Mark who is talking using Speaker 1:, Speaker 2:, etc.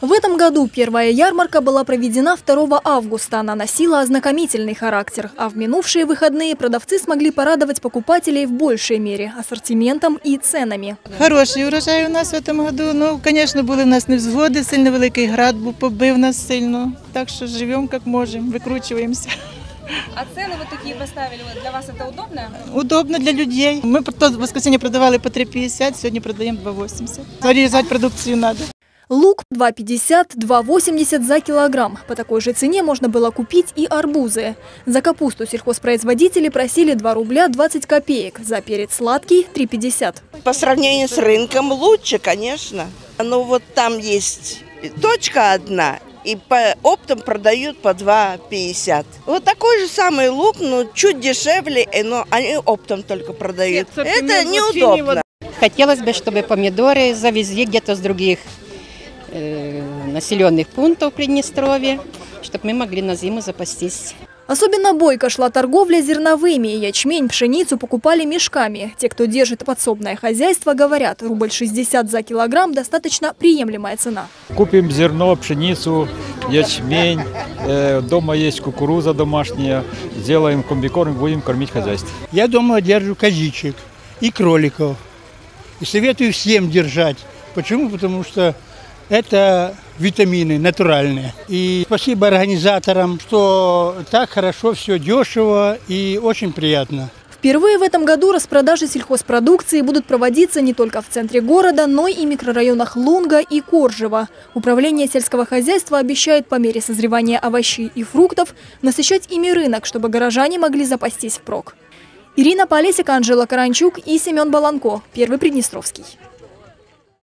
Speaker 1: В этом году первая ярмарка была проведена 2 августа. Она носила ознакомительный характер. А в минувшие выходные продавцы смогли порадовать покупателей в большей мере ассортиментом и ценами.
Speaker 2: Хороший урожай у нас в этом году. Ну, конечно, були у нас невзгоди, сильно великий град побив нас сильно. Так что живем как можем, викручуємося.
Speaker 3: А цены вот такие поставили, для вас это удобно?
Speaker 2: Удобно для людей. Мы в воскресенье продавали по 3,50, сегодня продаем 2,80. Зарезать продукцию надо.
Speaker 1: Лук 2,50, 2,80 за килограмм. По такой же цене можно было купить и арбузы. За капусту сельхозпроизводители просили 2 рубля 20 копеек, за перец сладкий 3,50.
Speaker 4: По сравнению с рынком лучше, конечно. Но вот там есть точка одна, и по оптом продают по 2,50. Вот такой же самый лук, но чуть дешевле, но они оптом только продают. Это неудобно.
Speaker 5: Хотелось бы, чтобы помидоры завезли где-то с других населенных пунктов Приднестровья, чтобы мы могли на зиму запастись.
Speaker 1: Особенно бойко шла торговля зерновыми. Ячмень, пшеницу покупали мешками. Те, кто держит подсобное хозяйство, говорят, рубль 60 за килограмм – достаточно приемлемая цена.
Speaker 6: Купим зерно, пшеницу, ячмень, дома есть кукуруза домашняя, сделаем комбикорм, будем кормить хозяйство.
Speaker 7: Я дома держу козичек и кроликов. И советую всем держать. Почему? Потому что это витамины натуральные. И спасибо организаторам, что так хорошо, все дешево и очень приятно.
Speaker 1: Впервые в этом году распродажи сельхозпродукции будут проводиться не только в центре города, но и микрорайонах Лунга и Коржево. Управление сельского хозяйства обещает по мере созревания овощей и фруктов насыщать ими рынок, чтобы горожане могли запастись впрок. Ирина Полесик, Анжела Каранчук и Семен Баланко. Первый Приднестровский.